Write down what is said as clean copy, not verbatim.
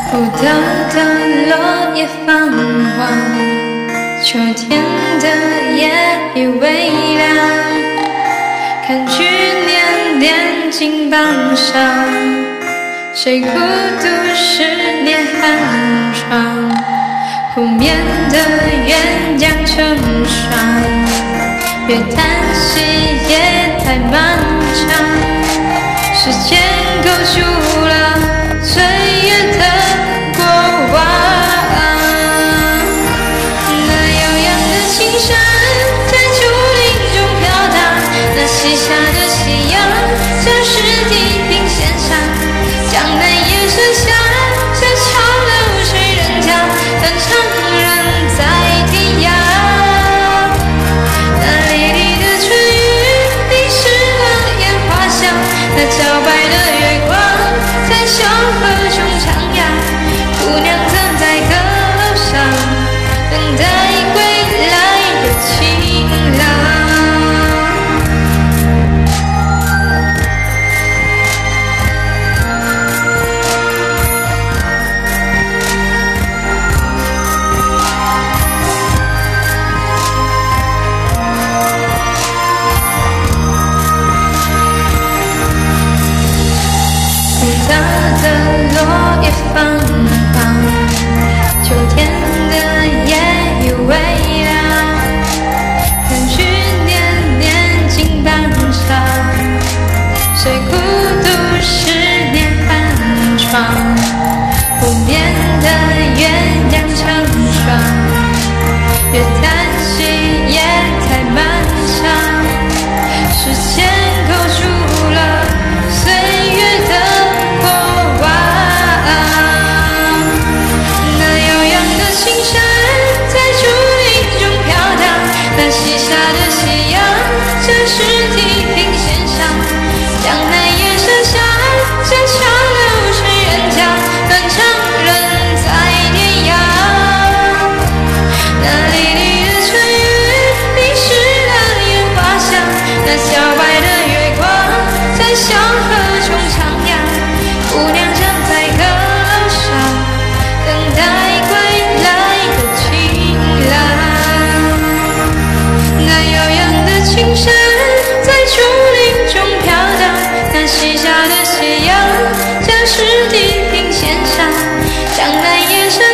古道的落叶泛黄，秋天的夜已微凉，看去年年经榜上，谁孤独10年寒窗，湖面的鸳鸯成双，别叹息夜太漫长，时间勾住了岁月的过往，那悠扬的青山在竹林中飘荡，那西下的夕阳像是地平线上，江南夜色下，小桥流水人家，但怅然在天涯。那离离的春雨淋湿了烟花香，那皎白的月光在小河中徜徉，姑娘站在阁楼上，等待归来的情郎。古道的落叶泛黄，秋天的夜已微凉，看去年年经榜上，谁孤独10年寒窗，湖面的鸳鸯成双，别叹息夜太漫长，时间勾住了岁月的过往，那悠扬的青山在竹林中飘荡，那西下的夕阳像是地平线上，江南夜色下，小桥流水人家，断肠人在天涯。那离离的春雨淋湿了烟花香，那皎白的月光在小河中徜徉，姑娘站在阁楼上，等待归来的情郎。那悠扬的青山在竹林中飘荡，那西下的夕阳像是地平线上，江南夜色